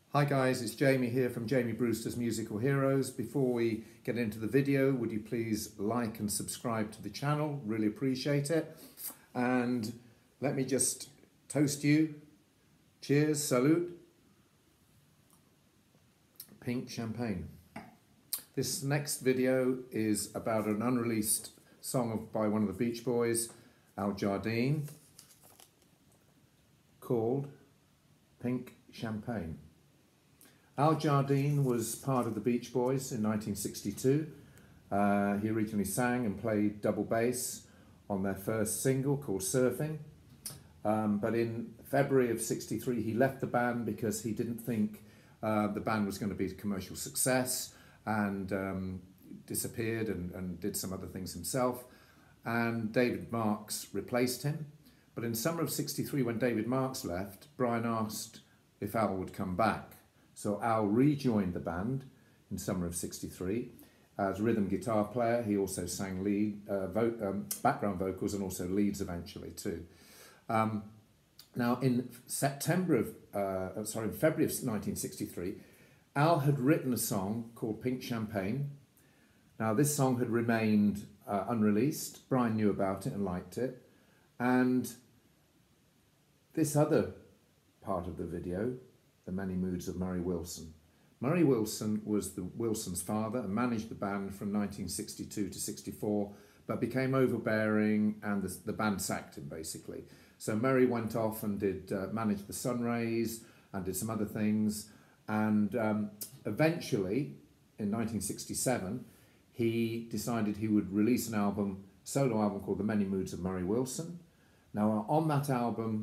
Hi guys, it's Jamie here from Jamie Brewster's Musical Heroes. Before we get into the video, would you please like and subscribe to the channel? Really appreciate it. And let me just toast you. Cheers, salute. Pink champagne. This next video is about an unreleased song by one of the Beach Boys, Jardine, called Pink Champagne. Jardine was part of the Beach Boys in 1962. He originally sang and played double bass on their first single called Surfing. But in February of '63 he left the band because he didn't think the band was going to be a commercial success, and disappeared and did some other things himself. And David Marks replaced him. But in summer of '63, when David Marks left, Brian asked if Al would come back. So Al rejoined the band in summer of '63 as rhythm guitar player. He also sang background vocals and also leads eventually too. Now in February of 1963, Al had written a song called Pink Champagne. Now this song had remained unreleased. Brian knew about it and liked it. And this other part of the video, The Many Moods of Murry Wilson. Murry Wilson was the Wilson's father and managed the band from 1962 to '64, but became overbearing and the band sacked him basically. So Murry went off and did manage the Sunrays and did some other things, and eventually in 1967 he decided he would release an solo album called The Many Moods of Murry Wilson. Now on that album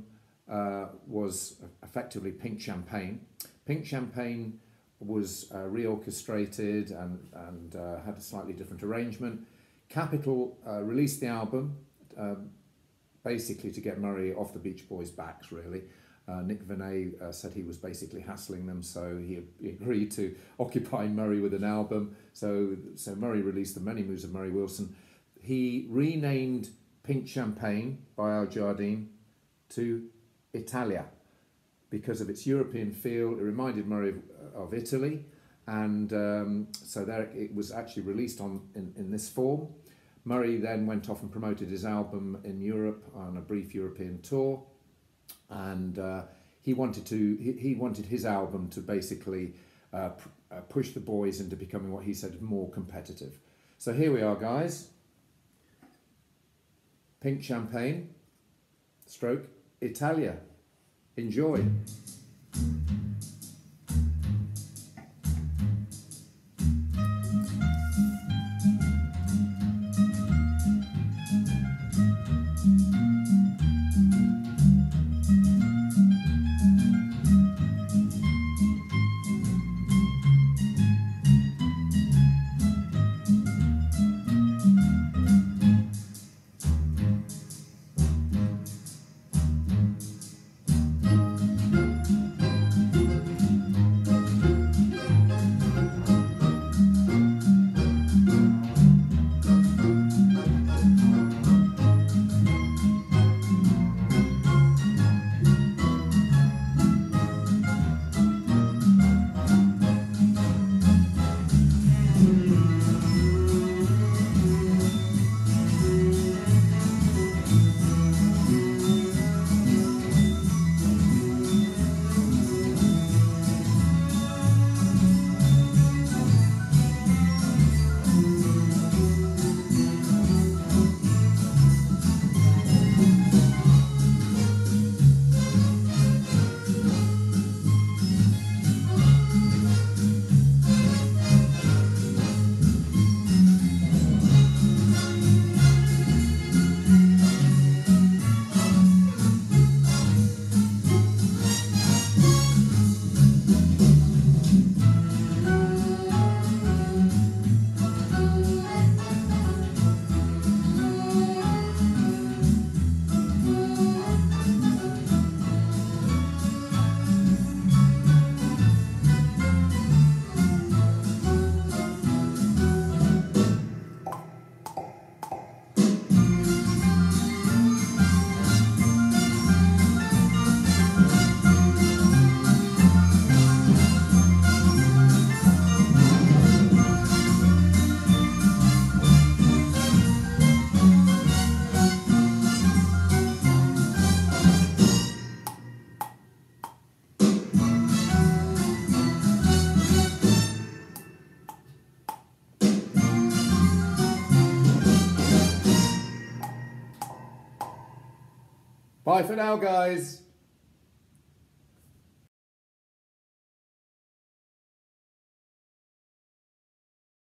was effectively Pink Champagne. Pink Champagne was reorchestrated and had a slightly different arrangement. Capitol released the album basically to get Murry off the Beach Boys' backs, really. Nick Venet said he was basically hassling them, so he agreed to occupy Murry with an album. So Murry released The Many Moods of Murry Wilson. He renamed Pink Champagne by Jardine to Italia because of its European feel. It reminded Murry of Italy, and so there it was actually released in this form. Murry then went off and promoted his album in Europe on a brief European tour, and he wanted his album to basically push the boys into becoming what he said more competitive. So here we are, guys. Pink Champagne, stroke Italia. Enjoy. Bye for now, guys.